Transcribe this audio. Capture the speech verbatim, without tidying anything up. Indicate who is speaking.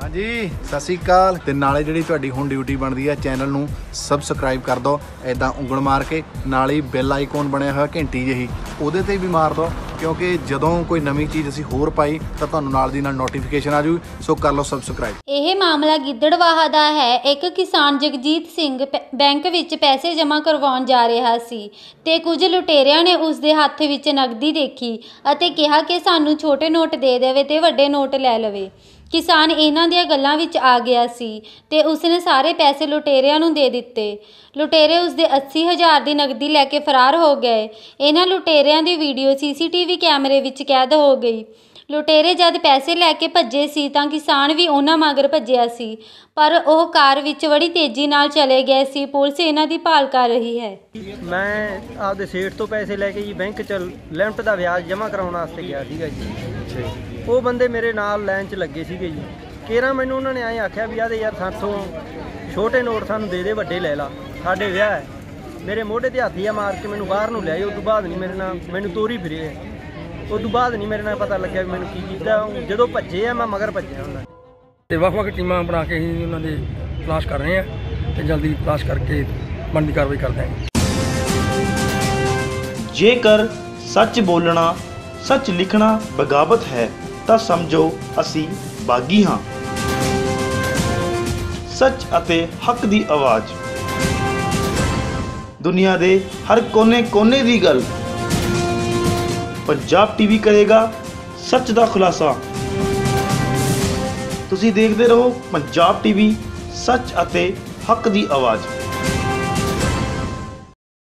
Speaker 1: जी सत श्री अकाल ते नाले जिहड़ी तुहाडी हुण ड्यूटी बनदी है चैनल नूं सबसक्राइब कर दो इदां उंगल मार के नाल ही बैल आइकॉन बनया होया घंटी जही उहदे ते भी मार दो क्योंकि जदों कोई नवीं चीज़ असीं होर पाई तां तुहानूं नाल दी नाल नोटिफिकेशन आ जूगी सो कर लो सबसक्राइब।
Speaker 2: ਇਹ ਮਾਮਲਾ ਗਿੱਦੜਵਾਹਾ ਦਾ ਹੈ। ਇੱਕ ਕਿਸਾਨ ਜਗਜੀਤ ਸਿੰਘ ਬੈਂਕ ਵਿੱਚ ਪੈਸੇ ਜਮ੍ਹਾਂ ਕਰਵਾਉਣ ਜਾ ਰਿਹਾ ਸੀ ਤੇ ਕੁਝ ਲੁਟੇਰਿਆਂ ਨੇ ਉਸ ਦੇ ਹੱਥ ਵਿੱਚ ਨਕਦੀ ਦੇਖੀ ਅਤੇ ਕਿਹਾ ਕਿ ਸਾਨੂੰ ਛੋਟੇ ਨੋਟ ਦੇ ਦੇਵੇ ਤੇ ਵੱਡੇ ਨੋਟ ਲੈ ਲਵੇ। ਕਿਸਾਨ ਇਹਨਾਂ ਦੀਆਂ ਗੱਲਾਂ ਵਿੱਚ ਆ ਗਿਆ ਸੀ ਤੇ ਉਸਨੇ ਸਾਰੇ ਪੈਸੇ ਲੁਟੇਰਿਆਂ ਨੂੰ ਦੇ ਦਿੱਤੇ। ਲੁਟੇਰੇ ਉਸਦੇ अस्सी हज़ार ਦੀ ਨਕਦੀ ਲੈ ਕੇ ਫਰਾਰ ਹੋ ਗਏ। ਇਹਨਾਂ ਲੁਟੇਰਿਆਂ ਦੀ ਵੀਡੀਓ ਸੀਸੀਟੀਵੀ ਕੈਮਰੇ ਵਿੱਚ ਕੈਦ ਹੋ ਗਈ। ਲੁਟੇਰੇ ਜਦ ਪੈਸੇ ਲੈ ਕੇ ਭੱਜੇ ਸੀ ਤਾਂ ਕਿਸਾਨ ਵੀ ਉਹਨਾਂ ਮਗਰ ਭੱਜਿਆ ਸੀ ਪਰ ਉਹ ਕਾਰ ਵਿੱਚ ਬੜੀ ਤੇਜ਼ੀ ਨਾਲ ਚਲੇ ਗਏ ਸੀ। ਪੁਲਿਸ ਇਹਨਾਂ ਦੀ ਭਾਲ ਕਰ ਰਹੀ ਹੈ।
Speaker 3: ਮੈਂ ਆਪਦੇ ਸੇਠ ਤੋਂ ਪੈਸੇ ਲੈ ਕੇ ਜੀ ਬੈਂਕ 'ਚ ਲਿਮਟ ਦਾ ਵਿਆਜ ਜਮ੍ਹਾਂ ਕਰਾਉਣ ਵਾਸਤੇ ਗਿਆ ਸੀਗਾ ਜੀ। ਉਹ ਬੰਦੇ ਮੇਰੇ ਨਾਲ ਲਾਈਨ 'ਚ ਲੱਗੇ ਸੀਗੇ ਜੀ। ਕੇਰਾਂ ਮੈਨੂੰ ਉਹਨਾਂ ਨੇ ਐਂ ਆਖਿਆ ਵੀ ਆਦੇ ਯਾਰ ਸਾਥੋਂ ਛੋਟੇ ਨੋਟ ਸਾਨੂੰ ਦੇ ਦੇ ਵੱਡੇ ਲੈ ਲਾ ਸਾਡੇ ਵਿਆਹ ਹੈ। ਮੇਰੇ ਮੋਢੇ 'ਤੇ ਹੱਥੀਆ ਮਾਰ ਕੇ ਮੈਨੂੰ ਬਾਹਰ ਨੂੰ ਲਿਆਏ। ਉਸ ਤੋਂ ਬਾਅਦ ਨਹੀਂ ਮੇਰੇ ਨਾਲ ਮੈਨੂੰ ਤੋਰੀ ਫਿਰੇ। ਉਸ ਤੋਂ ਬਾਅਦ ਨਹੀਂ ਮੇਰੇ ਨਾਲ ਪਤਾ ਲੱਗਿਆ ਵੀ ਮੈਨੂੰ ਕੀ ਕੀਤਾ। ਜਦੋਂ ਭੱਜੇ ਆ ਮੈਂ ਮਗਰ ਭੱਜਿਆ ਉਹਨਾਂ
Speaker 4: ਤੇ ਵੱਖ ਵੱਖ ਟੀਮਾਂ ਬਣਾ ਕੇ ਹੀ ਉਹਨਾਂ ਦੇ ਤਲਾਸ਼ ਕਰ ਰਹੇ ਆ ਤੇ ਜਲਦੀ ਤਲਾਸ਼ ਕਰਕੇ ਬਣਦੀ ਕਾਰਵਾਈ ਕਰਦੇ ਹਾਂ।
Speaker 5: ਜੇਕਰ ਸੱਚ ਬੋਲਣਾ ਸੱਚ ਲਿਖਣਾ ਬਗਾਵਤ ਹੈ ਤਾਂ ਸਮਝੋ ਅਸੀਂ ਬਾਗੀ ਹਾਂ। ਸੱਚ ਅਤੇ ਹੱਕ ਦੀ ਆਵਾਜ਼ ਦੁਨੀਆ ਦੇ ਹਰ ਕੋਨੇ ਕੋਨੇ ਦੀ ਗੱਲ पंजाब टीवी करेगा सच का खुलासा। तुसी देखते रहो पंजाब टीवी सच अते हक दी आवाज़।